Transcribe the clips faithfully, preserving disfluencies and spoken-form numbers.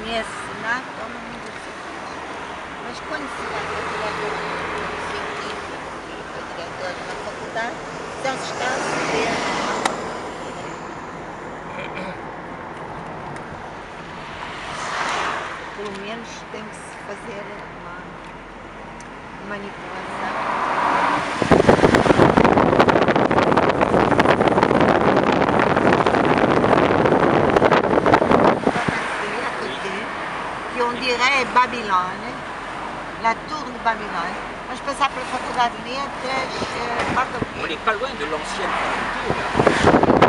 me assinar, toma um documento. Mas quando se dá para diretor científico e para diretor de uma faculdade, já se está a saber. Pelo menos tem que se fazer uma manipulação. On dirait Babylone, la tour de Babylone. Moi, je passais pour la faculté de lettres, je pas On n'est pas loin de l'ancienne faculté, là.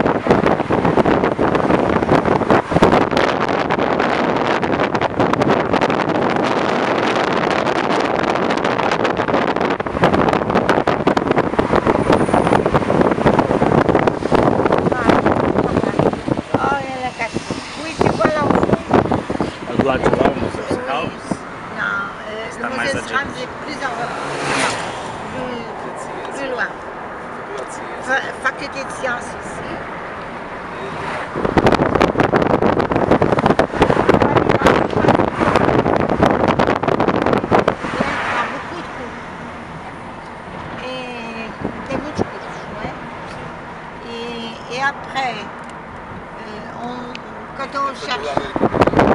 Non, le musée Strams est plus en plus, plus loin. Fa faculté de sciences ici. Il y a beaucoup de cours. Et tem muitos cursos, não é? E, e après, euh, on, quand on cherche.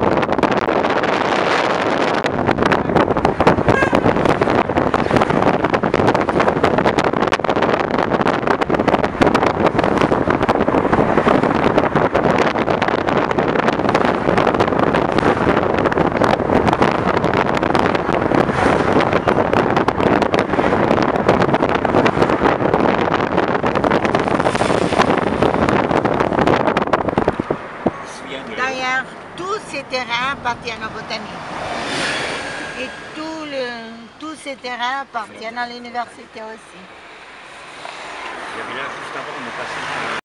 D'ailleurs, tous ces terrains appartiennent aux botaniques. Et tout le, tous ces terrains appartiennent à l'université aussi. Il y avait là juste avant, on est passé.